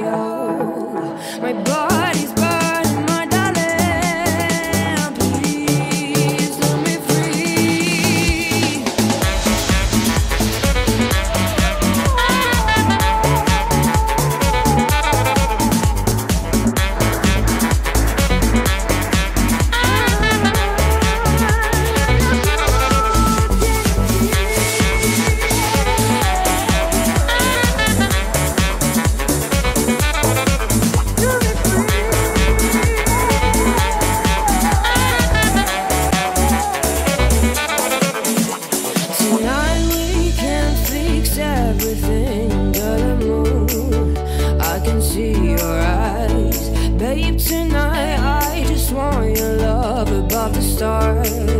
oh. My body's burning, my darling. Please let me free. Tonight we can fix everything under the moon. I can see your eyes, babe. Tonight I just want your love above the stars.